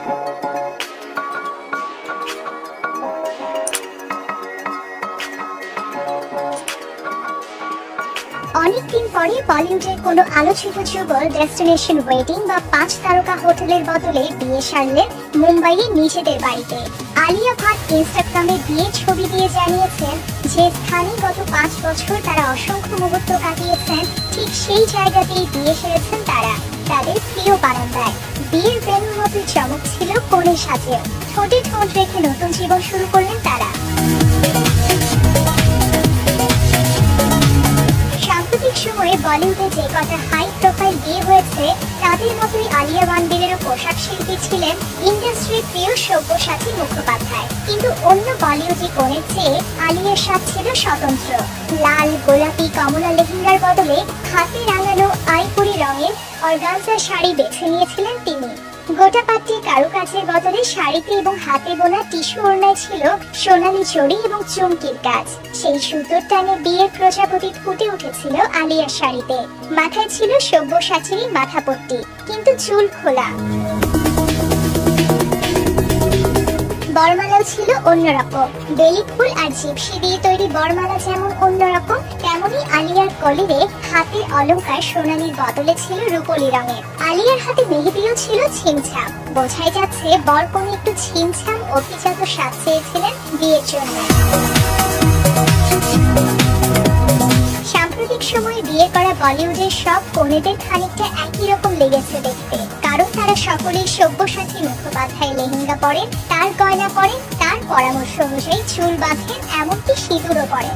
অনেকদিন পরে বলিউডের কোনো আলোচিত যুগল ডেস্টিনেশন ওয়েডিং বা 5 তারকা হোটেলের বদলে বিয়ে সারলেন মুম্বাইয়ে নিজেদের বাড়িতে। আলিয়া ভাট ইনস্টাগ্রামে বিয়ের ছবি দিয়ে জানিয়েছেন যে স্থানে গত 5 বছর তারা অসংখ্য মুহূর্ত কাটিয়েছেন, ঠিক সেই জায়গাতেই বিয়ে সেরেছেন তারা, তাদের প্রিয় বারান্দায়। বিয়ের ভেন্যুর মতো চমক ছিল কনের সাথে, ঠোঁটে ঠোঁট রেখে নতুন জীবন শুরু করলেন তারা। সাম্প্রতিক সময়ে বলিউডে যে কটা হাই প্রোফাইল বিয়ে হয়েছে তাদের মতোই আলিয়া রণবীরেরও পোশাক শিল্পী ছিলেন ইন্ডাস্ট্রির প্রিয় সব্যসাচী মুখোপাধ্যায়। কিন্তু অন্য বলিউডি কনের চেয়ে আলিয়ার সাজ ছিল স্বতন্ত্র। লাল, গোলাপি, কমলা লেহেঙ্গার বদলে হাতে রাঙানো আইভরি রঙের অর্গানজা শাড়ি বেছে নিয়েছিলেন তিনি। গোটা পাট্টি কারুকাজের বদলে শাড়িতে এবং হাতে বোনা টিস্যু ওড়নায় ছিল সোনালী জড়ি এবং চুমকির কাজ। সেই সুতোর টানে বিয়ের প্রজাপতি ফুটে উঠেছিল আলিয়ার শাড়িতে। মাথায় ছিল সব্যসাচীরই মাথাপট্টি, কিন্তু চুল খোলা। বরমালাও ছিল অন্যরকম। বেলি ফুল আর জিপসি দিয়ে তৈরি বরমালা যেমন অন্যরকম, তেমনি আলিয়ার কলিরে হাতের অলংকার সোনালীর বদলে ছিল রূপলি রঙের। আলিয়ার হাতে মেহেদিও ছিল ছিমছাম। বোঝাই যাচ্ছে বরকনে একটু ছিমছাম অভিজাত সাজ চেয়েছিলেন বিয়ের জন্য। সাম্প্রতিক সময়ে বিয়ে করা বলিউডের সব কনেদের খানিকটা একই রকম লেগেছে দেখতে, কারণ তারা সকলেই সব্যসাচী মুখোপাধ্যায় লেহেঙ্গা পরেন, তার গয়না পরেন, তার পরামর্শ অনুযায়ী চুল বাঁধেন, এমনকি সিঁদুরও পরেন।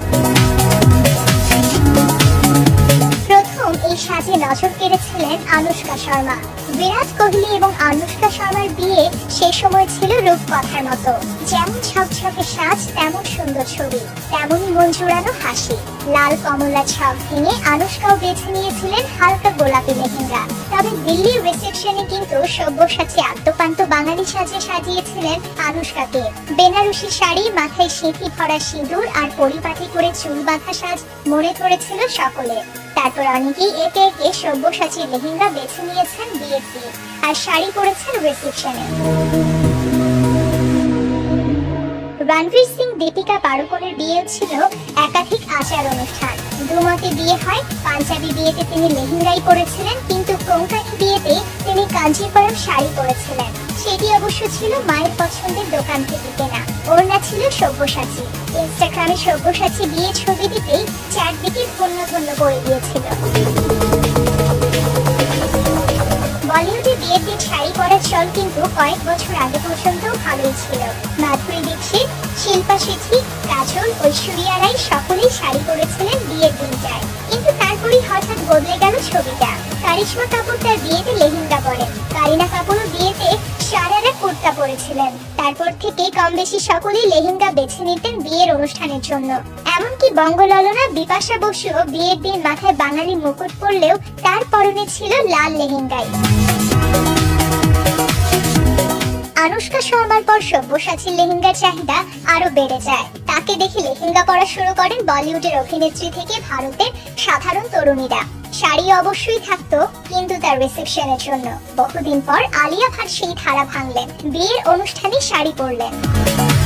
প্রথম এই সাজে নজর কেড়েছিলেন আনুশকা শর্মা। বিরাট কোহলি এবং আনুশকা শর্মার বিয়ে সে সময় ছিল রূপকথার মতো। যেমন ঝকঝকে সাজ, তেমন সুন্দর ছবি, তেমনই মন জুড়ানো হাসি। লাল কমলা ছক ভেঙে আনুশকাও বেছে নিয়েছিলেন হালকা গোলাপি লেহেঙ্গা। তবে দিল্লির রিসেপশনে কিন্তু সব্যসাচী আদ্যপান্ত বাঙালি সাজে সাজিয়েছিলেন আনুশকাকে। বেনারসি শাড়ি, মাথায় সিঁথি ভরা সিঁদুর আর পরিপাটি করে চুল বাঁধা সাজ মনে ধরেছিল সকলে। তারপর অনেকেই একে একে সব্যসাচী লেহেঙ্গা বেছে নিয়েছেন বিয়ের দিন, আর শাড়ি পরেছেন রিসেপশনে। রণবীর সিং দীপিকা পাড়ুকোনের বিয়ে ছিল একাধিক আচার অনুষ্ঠান। দুমতে বিয়ে হয়। পাঞ্জাবি বিয়েতে তিনি লেহেঙ্গাই পরেছিলেন, কিন্তু কোঙ্কানি বিয়েতে তিনি কাঞ্জিপুরম শাড়ি পরেছিলেন। সেটি অবশ্য ছিল মায়ের পছন্দের দোকান থেকে কেনা। ওড়না ছিল সব্যসাচী। ইনস্টাগ্রামে সব্যসাচী বিয়ে ছবি দিতেই চারদিকে ধন্য ধন্য করে দিয়েছিল। বলিউডে বিয়ের দিন শাড়ি পরার চল কিন্তু কয়েক বছর আগে পর্যন্ত ভালোই ছিল। মাধুরী দীক্ষিত, শিল্পা শেঠি, কাজল, ঐশ্বরিয়া রাই সকলেই শাড়ি পরেছিলেন বিয়ের দিনটায়। কিন্তু তারপরই হঠাৎ বদলে গেল ছবিটা। কারিশমা কাপুর তার বিয়েতে লেহেঙ্গা পরেন, কারিনা কাপুরও বিয়েতে সারারা কুর্তা পরেছিলেন। তারপর থেকে কম বেশি সকলেই লেহেঙ্গা বেছে নিতেন বিয়ের অনুষ্ঠানের জন্য। এমনকি বঙ্গললনা বিপাশা বসুও বিয়ের দিন মাথায় বাঙালি মুকুট পরলেও তার পরনে ছিল লাল লেহেঙ্গাই। আনুশকা শর্মার পর সব্যসাচীর লেহেঙ্গার চাহিদা আরো বেড়ে যায়। তাকে দেখে লেহেঙ্গা পরা শুরু করেন বলিউডের অভিনেত্রী থেকে ভারতের সাধারণ তরুণীরা। শাড়ি অবশ্যই থাকতো, কিন্তু তার রিসেপশনের জন্য। বহুদিন পর আলিয়া ভাট সেই ধারা ভাঙলেন, বিয়ের অনুষ্ঠানে শাড়ি পরলেন।